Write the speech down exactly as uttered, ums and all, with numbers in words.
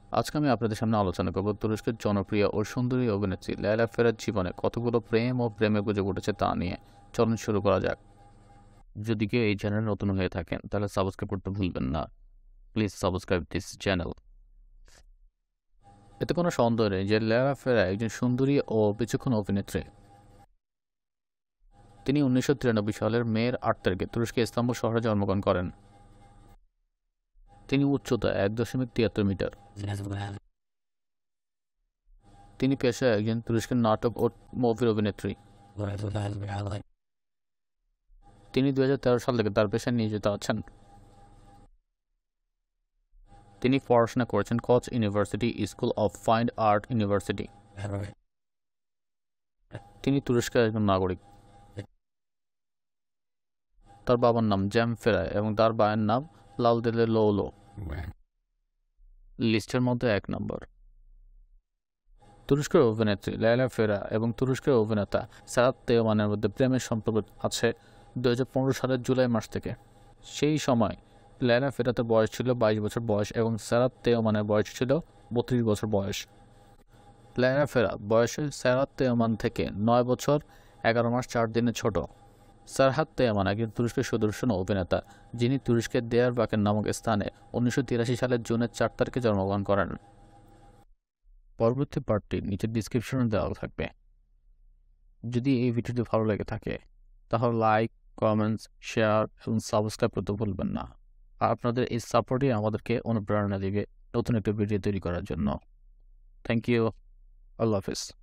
আজকে আমি আপনাদের সামনে আলোচনা করব তুরস্কের জনপ্রিয় ও সুন্দরী অভিনেত্রী লায়লা ফেরার জীবনে কতগুলো প্রেম ও প্রেমে গুজব উঠেছে তা নিয়ে। চলুন শুরু করা যাক। যদি কেউ এই চ্যানেলে নতুন হয়ে থাকেন তাহলে সাবস্ক্রাইব করতে ভুলবেন না। Please subscribe this channel. এতে কোনো সন্দেহ নেই যে লায়লা ফেরা একজন সুন্দরী ও বিচক্ষণ অভিনেত্রী। তিনি উনিশশো তিরানব্বই সালের মের আট তারিখে তুরস্কের ইস্তাম্বুল শহরে জন্মগ্রহণ করেন। তিনি উচ্চতা এক দশমিক তিয়াত্তর মিটার। তিনি পেশায় একজন তুরস্কের নাটক ও মুভির অভিনেত্রী। তিনি দুই হাজার তেরো সাল থেকে তার পেশায় নিয়োজিত আছেন। তিনি পড়াশোনা করেছেন Koc university school of fine art university. তিনি তুরস্কের একজন নাগরিক। তার বাবার নাম জ্যাম ফেরায় এবং তার মায়ের নাম লালদেলে লৌলো। লিস্টের মধ্যে এক নম্বর। তুরস্কের অভিনেত্রী লায়লা ফেরা এবং তুরস্কের অভিনেতা সেরাত তেওমানের মধ্যে প্রেমের সম্পর্ক আছে দুই হাজার পনেরো সালের জুলাই মাস থেকে। সেই সময় লায়লা ফেরাতের বয়স ছিল বাইশ বছর বয়স এবং সেরাত তেওমানের বয়স ছিল বত্রিশ বছর বয়স। লায়লা ফেরা বয়সে সেরাত তেওমান থেকে নয় বছর এগারো মাস চার দিনের ছোট। সারহাত তেওমান একজন তুরস্কের সুদর্শন অভিনেতা, যিনি তুরস্কের দেয়ারবাকের নামক স্থানে উনিশশো তিরাশি সালের জুনের চার তারিখে জন্মগ্রহণ করেন। পরবর্তী পার্টটি নিচের ডিসক্রিপশনে দেওয়া থাকবে। যদি এই ভিডিওটি ভালো লেগে থাকে তাহলে লাইক, কমেন্টস, শেয়ার এবং সাবস্ক্রাইব করতে ভুলবেন না। আর আপনাদের এই সাপোর্টই আমাদেরকে অনুপ্রেরণা দিবে নতুন একটা ভিডিও তৈরি করার জন্য। Thank you. আল্লাহ হাফিজ।